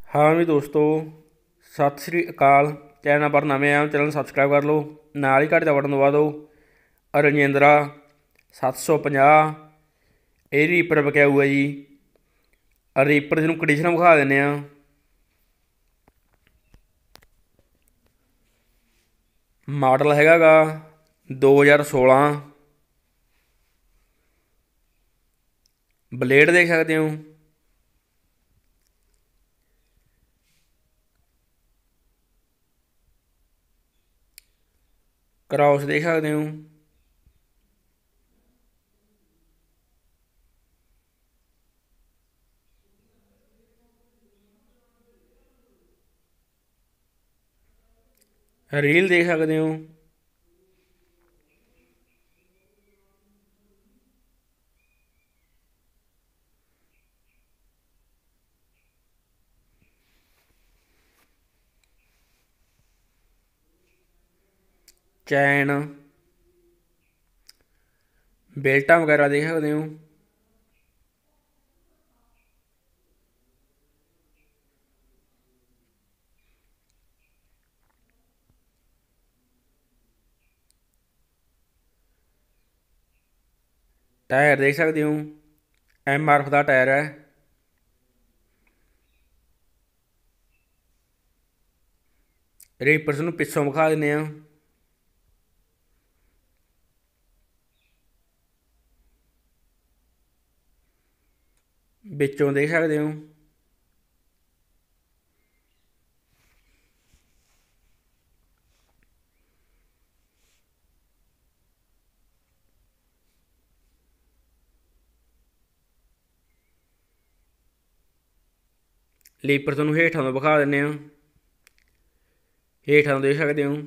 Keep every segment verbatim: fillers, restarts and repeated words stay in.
हाँ भी दोस्तों, सत श्री अकाल। चैनल पर नवे आए चैनल सबसक्राइब कर लो, नाल ही घंटे का बटन दबा दो। रजेंद्रा सत्त सौ पचास ये रीपर बकाया हुआ जी। रीपर की कंडीशन विखा देने। मॉडल हैगा गा दो हज़ार सोलह। ब्लेड देख सकते हो, क्रॉस देख सकते हो, रील देख सकते हो। चैन बेल्टा वगैरह देख सकते हो। टायर देख सकते हो, एम आर एफ का टायर है। रीपर ਨੂੰ ਪਿੱਛੋਂ ਵਿਖਾ ਦਿੰਦੇ ਆ। ਵਿੱਚੋਂ ਦੇਖ ਸਕਦੇ ਹੋ। ਲੀਪਰ ਤੁਹਾਨੂੰ ਹੇਠਾਂ ਤੋਂ ਵਿਖਾ ਦਿੰਦੇ ਆ। ਹੇਠਾਂ ਤੋਂ ਦੇਖ ਸਕਦੇ ਹੋ।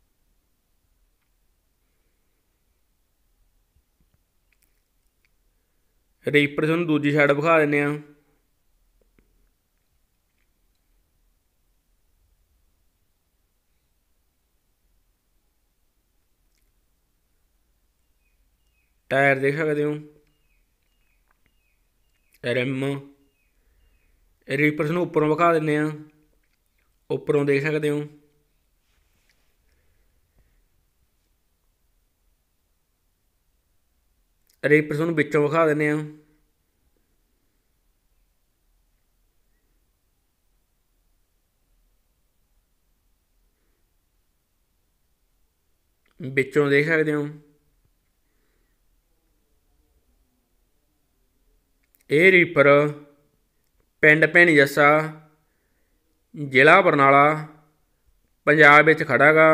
ਰੀਪਰ ਤੁਹਾਨੂੰ ਦੂਜੀ ਸਾਈਡ ਵਿਖਾ ਦਿੰਦੇ ਆ। टायर देख सकते हो, रिम। रीपर ਨੂੰ ਉੱਪਰੋਂ ਵਿਖਾ ਦਿੰਦੇ ਆ, ਉੱਪਰੋਂ ਦੇਖ ਸਕਦੇ ਹੋ। ਰੀਪਰ ਤੁਹਾਨੂੰ ਵਿੱਚੋਂ ਵਿਖਾ ਦਿੰਦੇ ਆ। ਵਿੱਚੋਂ ਦੇਖ ਸਕਦੇ ਹੋ। ਇਹ ਰੀਪਰ ਪਿੰਡ ਭੈਣੀ ਜੱਸਾ, ਜ਼ਿਲ੍ਹਾ ਬਰਨਾਲਾ, ਪੰਜਾਬ ਵਿੱਚ ਖੜ੍ਹਾ ਗਾ।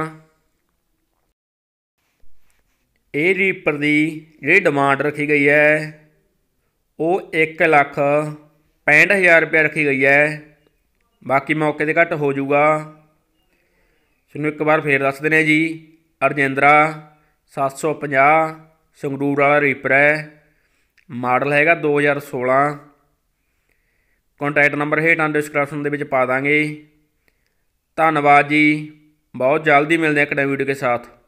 ਇਹ ਰੀਪਰ ਦੀ ਜਿਹੜੀ ਡਿਮਾਂਡ ਰੱਖੀ ਗਈ ਹੈ ਉਹ ਇੱਕ ਲੱਖ ਪੈਂਹਠ ਹਜ਼ਾਰ ਰੁਪਇਆ ਰੱਖੀ ਗਈ ਹੈ। ਬਾਕੀ ਮੌਕੇ 'ਤੇ ਘੱਟ ਹੋ ਜਾਊਗਾ। ਤੁਹਾਨੂੰ ਇੱਕ ਵਾਰ ਫੇਰ ਦੱਸ ਦਿੰਦੇ ਜੀ, ਰਜਿੰਦਰਾ ਸੱਤ ਸੌ ਪੰਜਾਹ ਸੰਗਰੂਰ ਵਾਲਾ ਰੀਪਰ ਹੈ। ਮਾਡਲ ਹੈਗਾ ਦੋ ਹਜ਼ਾਰ ਸੋਲ੍ਹਾਂ। कॉन्टैक्ट नंबर हेठां डिस्क्रिप्शन के पा देंगे। धन्यवाद जी, बहुत जल्दी मिलते हैं एक नई वीडियो के साथ।